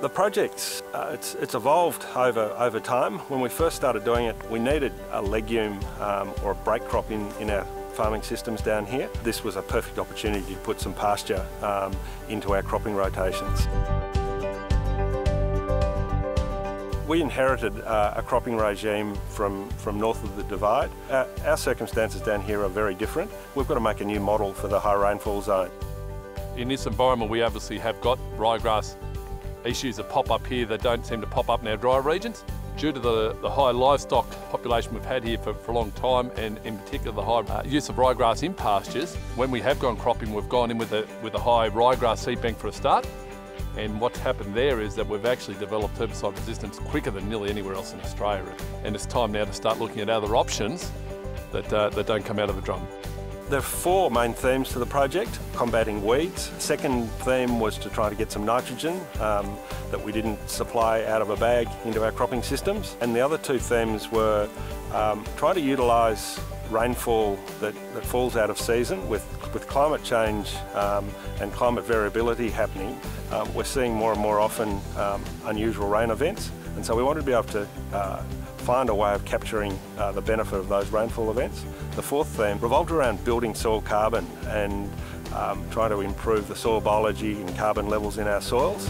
The project, it's evolved over time. When we first started doing it, we needed a legume or a break crop in our farming systems down here. This was a perfect opportunity to put some pasture into our cropping rotations. We inherited a cropping regime from north of the Divide. Our circumstances down here are very different. We've got to make a new model for the high rainfall zone. In this environment, we obviously have got ryegrass issues that pop up here that don't seem to pop up in our dry regions. Due to the high livestock population we've had here for a long time, and in particular the high use of ryegrass in pastures, when we have gone cropping, we've gone in with a high ryegrass seed bank for a start. And what's happened there is that we've actually developed herbicide resistance quicker than nearly anywhere else in Australia. And it's time now to start looking at other options that don't come out of the drum. There are 4 main themes to the project: combating weeds. Second theme was to try to get some nitrogen that we didn't supply out of a bag into our cropping systems. And the other 2 themes were trying to utilise rainfall that falls out of season. With climate change and climate variability happening, we're seeing more and more often unusual rain events. And so we wanted to be able to find a way of capturing the benefit of those rainfall events. The 4th theme revolved around building soil carbon and trying to improve the soil biology and carbon levels in our soils.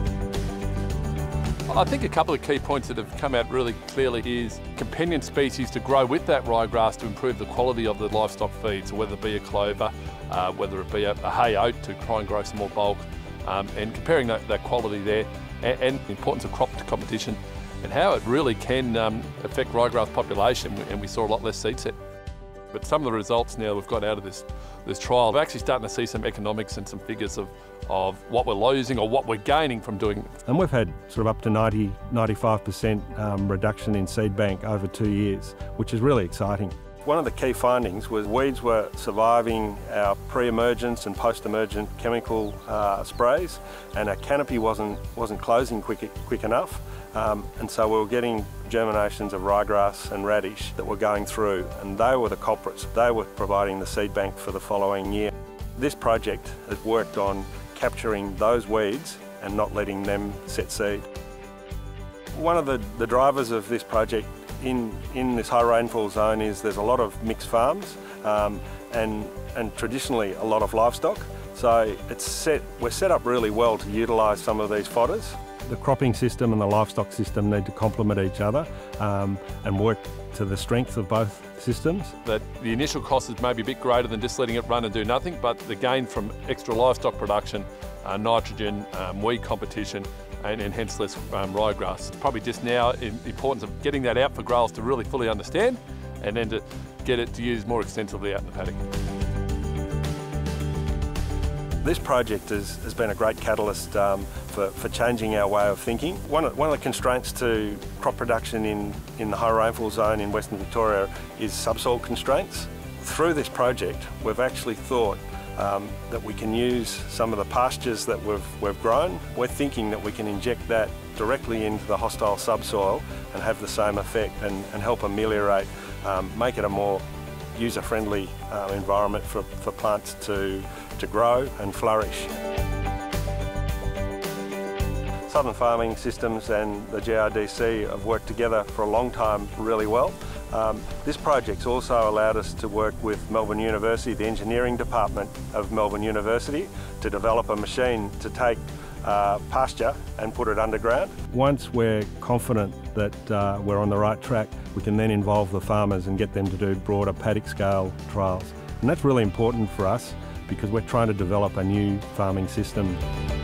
I think a couple of key points that have come out really clearly is companion species to grow with that ryegrass to improve the quality of the livestock feed, so whether it be a clover, whether it be a hay oat to try and grow some more bulk, and comparing that quality there, and the importance of crop competition and how it really can affect ryegrass population, and we saw a lot less seed set. But some of the results now we've got out of this trial, we're actually starting to see some economics and some figures of what we're losing or what we're gaining from doing it. And we've had sort of up to 95% reduction in seed bank over 2 years, which is really exciting. One of the key findings was weeds were surviving our pre-emergence and post-emergent chemical sprays, and our canopy wasn't closing quick enough. And so we were getting germinations of ryegrass and radish that were going through, and they were the culprits. They were providing the seed bank for the following year. This project has worked on capturing those weeds and not letting them set seed. One of the drivers of this project in this high rainfall zone is there's a lot of mixed farms and traditionally a lot of livestock. So we're set up really well to utilise some of these fodders. The cropping system and the livestock system need to complement each other and work to the strength of both systems. That the initial cost is maybe a bit greater than just letting it run and do nothing, but the gain from extra livestock production, nitrogen, weed competition, and hence less ryegrass. It's probably just now the importance of getting that out for growers to really fully understand, and then to get it to use more extensively out in the paddock. This project has been a great catalyst for changing our way of thinking. One of the constraints to crop production in the high rainfall zone in Western Victoria is subsoil constraints. Through this project, we've actually thought that we can use some of the pastures that we've grown. We're thinking that we can inject that directly into the hostile subsoil and have the same effect and help ameliorate, make it a more user-friendly environment for plants to grow and flourish. Southern Farming Systems and the GRDC have worked together for a long time really well. This project's also allowed us to work with Melbourne University, the engineering department of Melbourne University, to develop a machine to take pasture and put it underground. Once we're confident that we're on the right track, we can then involve the farmers and get them to do broader paddock scale trials. And that's really important for us because we're trying to develop a new farming system.